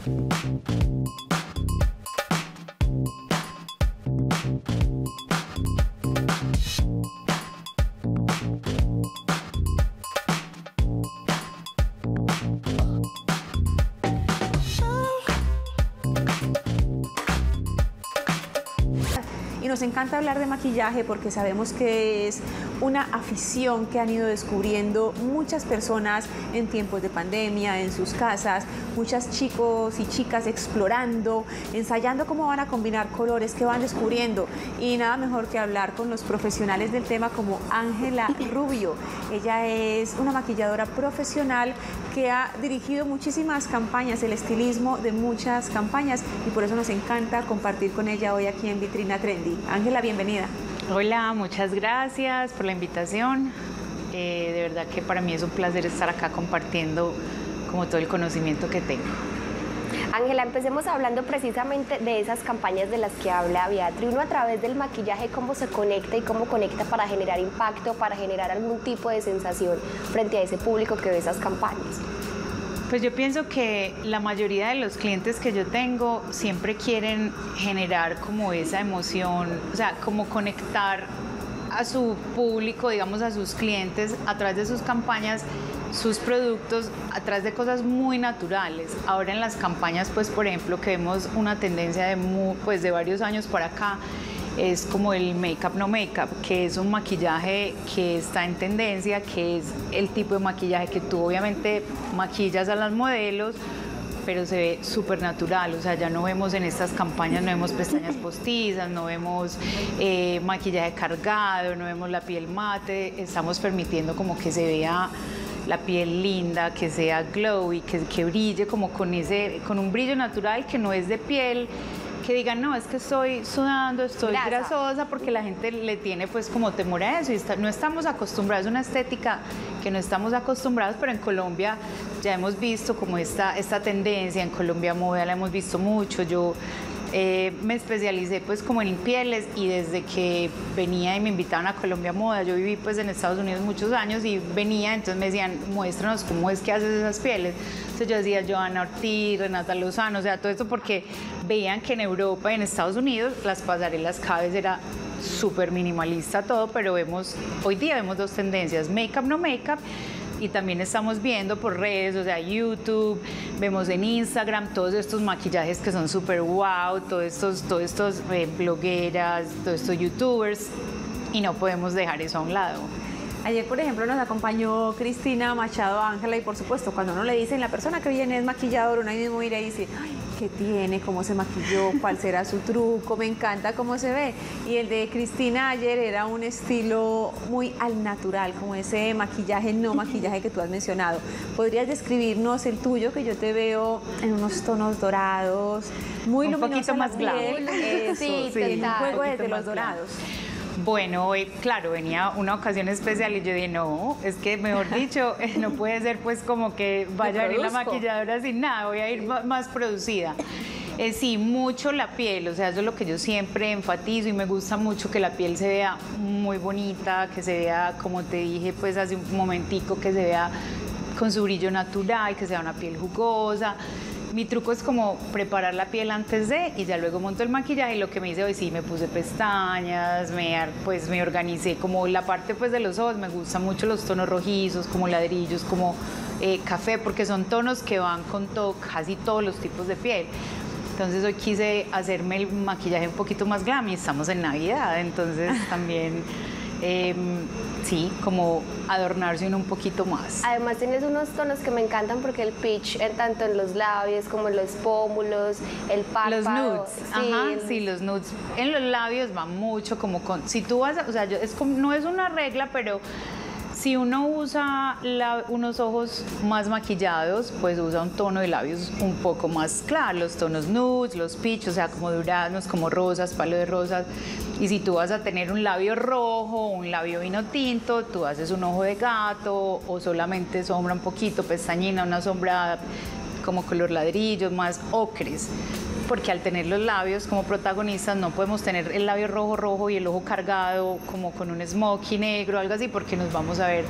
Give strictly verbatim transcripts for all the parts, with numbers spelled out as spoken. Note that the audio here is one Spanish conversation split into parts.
Y nos encanta hablar de maquillaje porque sabemos que es una afición que han ido descubriendo muchas personas en tiempos de pandemia, en sus casas, muchos chicos y chicas explorando, ensayando cómo van a combinar colores que van descubriendo. Y nada mejor que hablar con los profesionales del tema como Ángela Rubio. Ella es una maquilladora profesional que ha dirigido muchísimas campañas, el estilismo de muchas campañas, y por eso nos encanta compartir con ella hoy aquí en Vitrina Trendy. Ángela, bienvenida. Hola, muchas gracias por la invitación. Eh, de verdad que para mí es un placer estar acá compartiendo como todo el conocimiento que tengo. Ángela, empecemos hablando precisamente de esas campañas de las que habla Beatriz. Uno a través del maquillaje, cómo se conecta y cómo conecta para generar impacto, para generar algún tipo de sensación frente a ese público que ve esas campañas. Pues yo pienso que la mayoría de los clientes que yo tengo siempre quieren generar como esa emoción, o sea, como conectar a su público, digamos a sus clientes a través de sus campañas, sus productos, a través de cosas muy naturales. Ahora en las campañas, pues por ejemplo, que vemos una tendencia de, muy, pues, de varios años para acá, es como el make-up no make-up, que es un maquillaje que está en tendencia, que es el tipo de maquillaje que tú obviamente maquillas a las modelos, pero se ve súper natural. O sea, ya no vemos en estas campañas, no vemos pestañas postizas, no vemos eh, maquillaje cargado, no vemos la piel mate. Estamos permitiendo como que se vea la piel linda, que sea glowy, que, que brille como con, ese, con un brillo natural que no es de piel, que digan, no, es que estoy sudando, estoy Grasa. grasosa, porque la gente le tiene pues como temor a eso y está, no estamos acostumbrados, es una estética que no estamos acostumbrados, pero en Colombia ya hemos visto como esta, esta tendencia, en Colombia Moda la hemos visto mucho. Yo eh, me especialicé pues como en pieles y desde que venía y me invitaban a Colombia Moda, yo viví pues en Estados Unidos muchos años y venía, entonces me decían, muéstranos cómo es que haces esas pieles. Entonces yo decía, Johanna Ortiz, Renata Lozano, o sea, todo esto porque veían que en Europa y en Estados Unidos las pasarelas cada vez era súper minimalista todo, pero vemos, hoy día vemos dos tendencias, make-up no make-up, y también estamos viendo por redes, o sea, YouTube, vemos en Instagram todos estos maquillajes que son súper wow, todos estos, todos estos eh, blogueras, todos estos youtubers, y no podemos dejar eso a un lado. Ayer, por ejemplo, nos acompañó Cristina Machado Ángela y, por supuesto, cuando uno le dicen la persona que viene es maquillador, uno ahí mismo mira y dice, ay, ¿qué tiene? ¿Cómo se maquilló? ¿Cuál será su truco? Me encanta cómo se ve. Y el de Cristina ayer era un estilo muy al natural, como ese maquillaje, no maquillaje que tú has mencionado. ¿Podrías describirnos el tuyo, que yo te veo en unos tonos dorados, muy luminoso? Un poquito más claro. Eso, sí, sí, el juego desde los dorados. Bueno, hoy, claro, venía una ocasión especial y yo dije, no, es que mejor dicho, no puede ser pues como que vaya a ir la maquilladora sin nada, voy a ir más producida. Eh, sí, mucho la piel, o sea, eso es lo que yo siempre enfatizo y me gusta mucho que la piel se vea muy bonita, que se vea, como te dije pues hace un momentico, que se vea con su brillo natural, que sea una piel jugosa. Mi truco es como preparar la piel antes de y ya luego monto el maquillaje y lo que me hice hoy sí, me puse pestañas, me, pues me organicé como la parte pues de los ojos, me gustan mucho los tonos rojizos, como ladrillos, como eh, café, porque son tonos que van con todo, casi todos los tipos de piel. Entonces hoy quise hacerme el maquillaje un poquito más glam y estamos en Navidad, entonces también... Eh, sí, como adornarse un poquito más. Además tienes unos tonos que me encantan porque el peach, en tanto en los labios como en los pómulos, el párpado. Los nudes, sí, ajá, el... sí, los nudes. En los labios va mucho como con, si tú vas, a, o sea, yo, es como, no es una regla, pero si uno usa la, unos ojos más maquillados, pues usa un tono de labios un poco más claro, los tonos nudes, los peach, o sea, como duranos, como rosas, palo de rosas. Y si tú vas a tener un labio rojo, un labio vino tinto, tú haces un ojo de gato o solamente sombra un poquito, pestañina, una sombra como color ladrillo, más ocres. Porque al tener los labios como protagonistas no podemos tener el labio rojo rojo y el ojo cargado como con un smokey negro, algo así, porque nos vamos a ver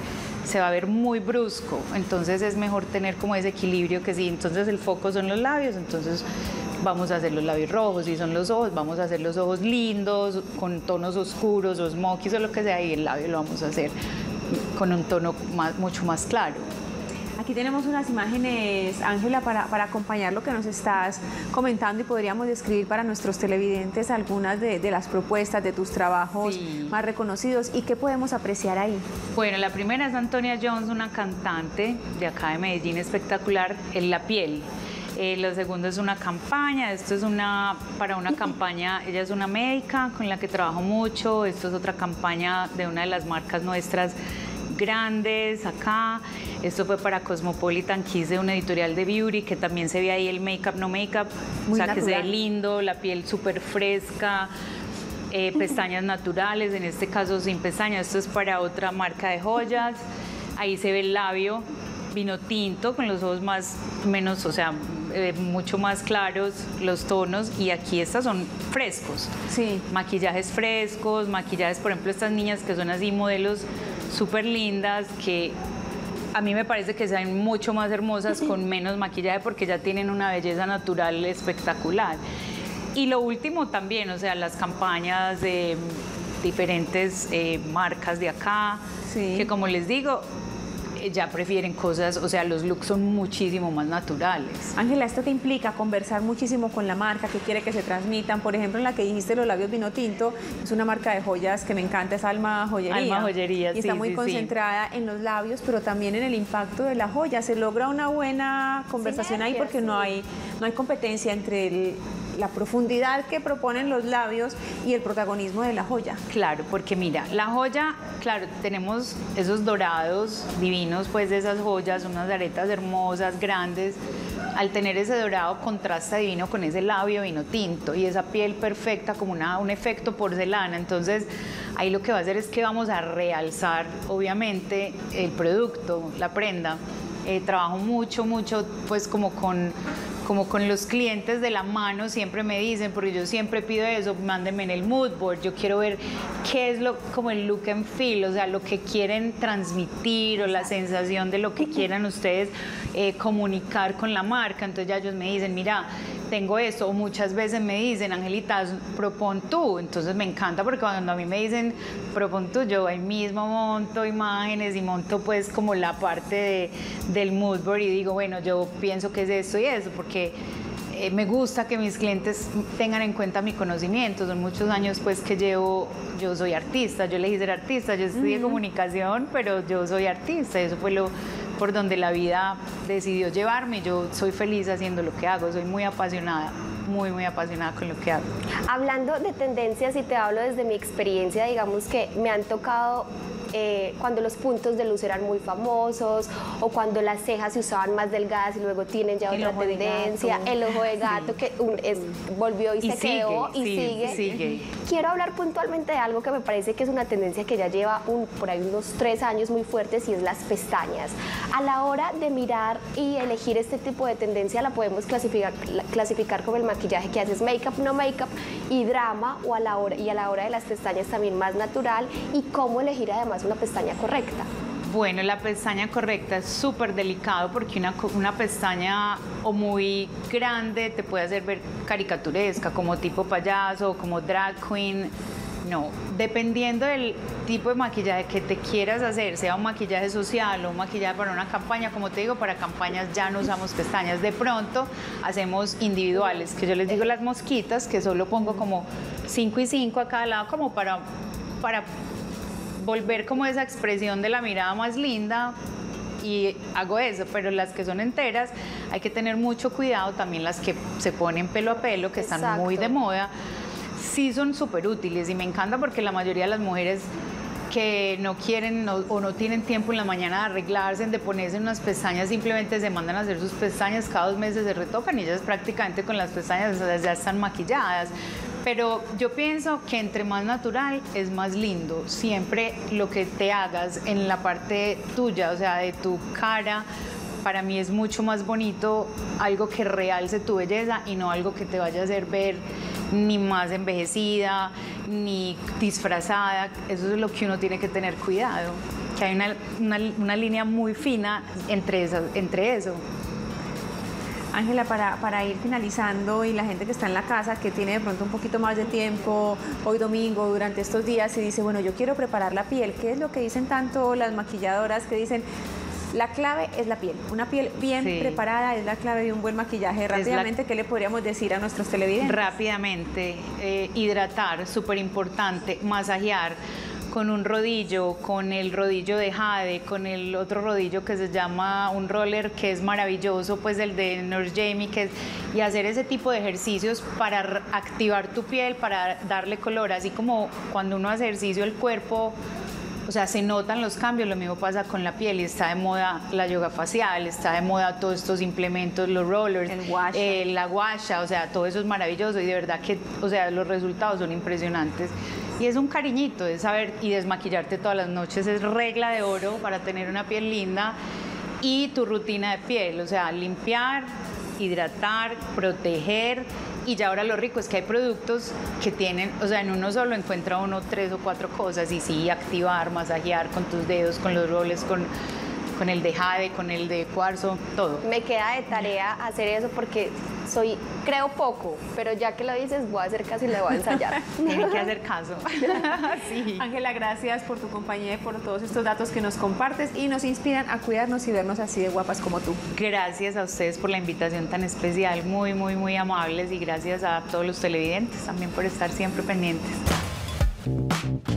se va a ver muy brusco, entonces es mejor tener como ese equilibrio que sí, entonces el foco son los labios, entonces vamos a hacer los labios rojos, si son los ojos, vamos a hacer los ojos lindos, con tonos oscuros, o smokies o lo que sea, y el labio lo vamos a hacer con un tono más, mucho más claro. Aquí tenemos unas imágenes, Ángela, para, para acompañar lo que nos estás comentando y podríamos describir para nuestros televidentes algunas de, de las propuestas de tus trabajos sí. más reconocidos. ¿Y qué podemos apreciar ahí? Bueno, la primera es Antonia Jones, una cantante de acá de Medellín espectacular, en la piel. Eh, lo segundo es una campaña, esto es una, para una campaña, ella es una médica con la que trabajo mucho, esto es otra campaña de una de las marcas nuestras grandes acá, esto fue para Cosmopolitan Kiss de una editorial de beauty, que también se ve ahí el make-up, no make-up, o sea, natural. Que se ve lindo, la piel súper fresca, eh, pestañas naturales, en este caso sin pestañas, esto es para otra marca de joyas, ahí se ve el labio, vino tinto, con los ojos más, menos, o sea, eh, mucho más claros los tonos, y aquí estas son frescos. Sí. Maquillajes frescos, maquillajes, por ejemplo, estas niñas que son así modelos súper lindas, que a mí me parece que sean mucho más hermosas con menos maquillaje porque ya tienen una belleza natural espectacular. Y lo último también, o sea, las campañas de diferentes eh, marcas de acá, sí. que como les digo, ya prefieren cosas, o sea, los looks son muchísimo más naturales. Ángela, ¿esto qué implica? Conversar muchísimo con la marca, qué quiere que se transmitan. Por ejemplo, en la que dijiste los labios vino tinto, es una marca de joyas que me encanta, es Alma Joyería. Alma Joyería, y sí, está muy sí, concentrada sí. en los labios, pero también en el impacto de la joya. Se logra una buena conversación ahí porque sí. no hay, no hay competencia entre el, la profundidad que proponen los labios y el protagonismo de la joya. Claro, porque mira, la joya, claro, tenemos esos dorados divinos, pues de esas joyas, unas aretas hermosas, grandes. Al tener ese dorado contrasta divino con ese labio vino tinto y esa piel perfecta como una, un efecto porcelana. Entonces ahí lo que va a hacer es que vamos a realzar obviamente el producto, la prenda. Eh, trabajo mucho, mucho pues como con, como con los clientes de la mano, siempre me dicen, porque yo siempre pido eso, mándenme en el mood board, yo quiero ver qué es lo, como el look and feel, o sea, lo que quieren transmitir o la sensación de lo que quieran ustedes eh, comunicar con la marca. Entonces ya ellos me dicen, mira, tengo esto, o muchas veces me dicen, Angelita, propon tú. Entonces me encanta porque cuando a mí me dicen propon tú, yo ahí mismo monto imágenes y monto pues como la parte de, del mood board y digo, bueno, yo pienso que es esto y eso, porque eh, me gusta que mis clientes tengan en cuenta mi conocimiento. Son muchos años pues que llevo, yo soy artista, yo elegí ser artista, yo estudié uh-huh. comunicación, pero yo soy artista, eso fue lo por donde la vida decidió llevarme. Yo soy feliz haciendo lo que hago, soy muy apasionada, muy, muy apasionada con lo que hago. Hablando de tendencias, y te hablo desde mi experiencia, digamos que me han tocado eh, cuando los puntos de luz eran muy famosos, o cuando las cejas se usaban más delgadas y luego tienen ya otra tendencia, el ojo de gato, sí. que un, es, volvió y, y se sigue, quedó y sí, sigue. sigue. Quiero hablar puntualmente de algo que me parece que es una tendencia que ya lleva un, por ahí unos tres años muy fuertes, y es las pestañas. A la hora de mirar y elegir este tipo de tendencia, la podemos clasificar, clasificar como el maquillaje que haces make-up, no make-up, y drama, o a la hora, y a la hora de las pestañas también más natural, y cómo elegir además una pestaña correcta. Bueno, la pestaña correcta es súper delicado porque una, una pestaña o muy grande te puede hacer ver caricaturesca, como tipo payaso, como drag queen. No, dependiendo del tipo de maquillaje que te quieras hacer, sea un maquillaje social o un maquillaje para una campaña, como te digo, para campañas ya no usamos pestañas. De pronto hacemos individuales, que yo les digo las mosquitas, que solo pongo como cinco y cinco a cada lado, como para, para volver como esa expresión de la mirada más linda, y hago eso. Pero las que son enteras hay que tener mucho cuidado, también las que se ponen pelo a pelo, que están Exacto. muy de moda, sí son súper útiles, y me encanta porque la mayoría de las mujeres que no quieren no, o no tienen tiempo en la mañana de arreglarse, de ponerse unas pestañas, simplemente se mandan a hacer sus pestañas, cada dos meses se retocan y ellas prácticamente con las pestañas ya están maquilladas. Pero yo pienso que entre más natural es más lindo. Siempre lo que te hagas en la parte tuya, o sea, de tu cara, para mí es mucho más bonito algo que realce tu belleza y no algo que te vaya a hacer ver ni más envejecida, ni disfrazada. Eso es lo que uno tiene que tener cuidado. que hay una, una, una línea muy fina entre eso. Entre eso. Ángela, para, para ir finalizando y la gente que está en la casa, que tiene de pronto un poquito más de tiempo, hoy domingo, durante estos días, y dice, bueno, yo quiero preparar la piel, ¿qué es lo que dicen tanto las maquilladoras que dicen? La clave es la piel, una piel bien sí. preparada es la clave de un buen maquillaje. Rápidamente, la... ¿qué le podríamos decir a nuestros televidentes? Rápidamente, eh, hidratar, súper importante, masajear con un rodillo, con el rodillo de jade, con el otro rodillo que se llama un roller, que es maravilloso, pues el de Nurse Jamie, que es, y hacer ese tipo de ejercicios para activar tu piel, para darle color, así como cuando uno hace ejercicio el cuerpo, o sea, se notan los cambios, lo mismo pasa con la piel, y está de moda la yoga facial, está de moda todos estos implementos, los rollers, el guasha. Eh, la guasha, o sea, todo eso es maravilloso y de verdad que, o sea, los resultados son impresionantes. Y es un cariñito, es saber y desmaquillarte todas las noches, es regla de oro para tener una piel linda. Y tu rutina de piel, o sea, limpiar, hidratar, proteger. Y ya ahora lo rico es que hay productos que tienen, o sea, en uno solo encuentra uno tres o cuatro cosas, y sí, activar, masajear con tus dedos, con los roles, con, con el de jade, con el de cuarzo, todo. Me queda de tarea hacer eso porque soy, creo poco, pero ya que lo dices, voy a hacer caso y le voy a ensayar. Tiene que hacer caso. Sí. Ángela, gracias por tu compañía y por todos estos datos que nos compartes y nos inspiran a cuidarnos y vernos así de guapas como tú. Gracias a ustedes por la invitación tan especial, muy, muy, muy amables, y gracias a todos los televidentes también por estar siempre pendientes.